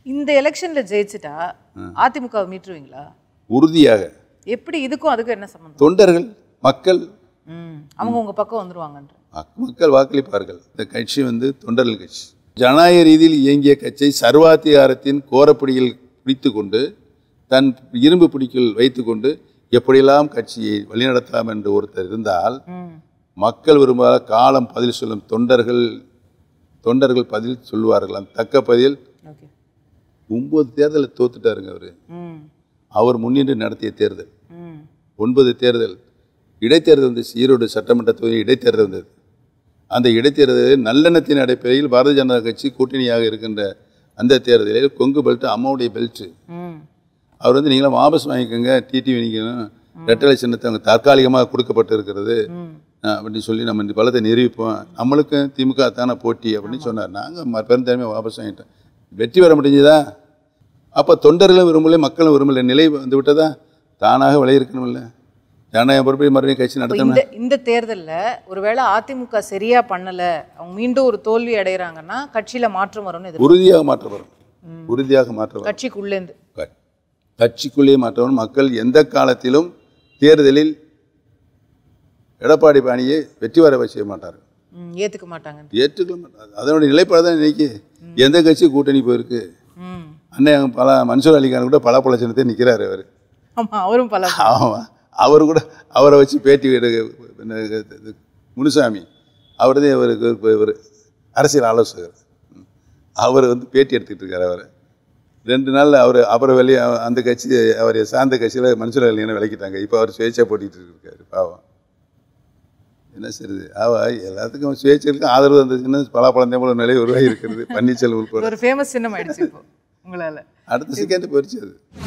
இந்த எலெக்ஷன்ல ஜெயிச்சிட்டா அதிமுகவை மீட்டுருவீங்களா? உறுதியாக. எப்படி? இதுக்கும் அதுக்கும் என்ன சம்பந்தம்? தொண்டர்கள், மக்கள் அவங்க உங்க பக்கம் வந்துருவாங்கன்ற மக்கள் வாக்களிப்பார்கள். இந்த கட்சி தொண்டர்கள் கட்சி. ஜனநாயக ரீதியில் இயங்கிய கட்சியை சர்வாதிகாரத்தின் கோரப்பிடியில் பிடித்து கொண்டு தன் இரும்பு பிடிக்குள் வைத்துக்கொண்டு எப்படியெல்லாம் கட்சியை வழிநடத்தலாம் என்று ஒருத்தர் இருந்தால் மக்கள் விரும்பாத காலம் பதில் சொல்லும். தொண்டர்கள் பதில் சொல்லுவார்கள். தக்க பதில். 9 தேர்தலில் தோத்துட்டாருங்க அவர் முன்னின்று நடத்திய தேர்தல். 9 தேர்தல் இடைத்தேர்தல் ஈரோடு சட்டமன்ற தொகுதி இடைத்தேர்தல் வந்தது. அந்த இடைத்தேர்தலில் நல்லெண்ணத்தின் அடிப்படையில் பாரதிய ஜனதா கட்சி கூட்டணியாக இருக்கின்ற அந்த தேர்தலில் கொங்கு பெல்ட் அம்மாவுடைய பெல்ட்டு. அவர் நீங்களாம் வாபஸ் வாங்கிக்கோங்க, டிடிவி நீக்கணும், ரெட்டலை சின்னத்தை அவங்க தற்காலிகமாக கொடுக்கப்பட்டு இருக்கிறது அப்படின்னு சொல்லி நம்ம இந்த பலத்தை நிரூபிப்போம், நம்மளுக்கு திமுக தானே போட்டி அப்படின்னு சொன்னார். நாங்கள் பெருந்தன்மையை வாபஸ் வாங்கிட்டோம். வெற்றி பெற முடிஞ்சதா? அப்போ தொண்டர்களும் விரும்பலை, மக்களும் விரும்பலை நிலை வந்து விட்டதா? தானாக விளையிருக்கணும்ல. ஜனநாயக பொறுப்பை மறுபடியும் கட்சி நடத்தணும். இந்த தேர்தலில் ஒருவேளை அதிமுக சரியா பண்ணல, அவங்க மீண்டும் ஒரு தோல்வி அடைகிறாங்கன்னா கட்சியில மாற்றம் வரும்னு உறுதியாக மாற்றம் வரும். உறுதியாக மாற்றம் வரும். கட்சிக்குள்ளே மாற்றம் வரும். மக்கள் எந்த காலத்திலும் தேர்தலில் எடப்பாடி பாணியை வெற்றி வர செய்ய மாட்டார்கள், ஏற்றுக்க மாட்டாங்க. அதனுடைய நிலைப்பாடு தான் இன்னைக்கு எந்த கட்சி கூட்டணி போயிருக்கு. அண்ணன் மன்சூர் அலிகான் கூட பல சின்னத்தை நிற்கிறாரு. அவரும் அவர் கூட அவரை வச்சு பேட்டி முனுசாமி அவர் தான் இவர் அரசியல் ஆலோசகர். அவர் பேட்டி எடுத்துக்கிட்டு இருக்கார். அவர் 2 நாள் அப்புறம் வெளியே அந்த கட்சி அவர் சார்ந்த கட்சியில் மன்சூர் அலிகானை விளக்கிட்டாங்க. இப்போ அவர் சுயேட்சை போட்டிகிட்டு இருக்காரு. பாவம் என்ன செய்யுது? எல்லாத்துக்கும் சுயேட்சைக்கு ஆதரவு இருந்துச்சுன்னா பலாப்பழம் போல நிலை உருவாகி இருக்கிறது. பன்னீர்செல்வம் உட்பட ஒரு ஃபேமஸ் சின்னம் ஆயிடுச்சு உங்களால். அடுத்த செகண்ட் போயிடுச்சு அது.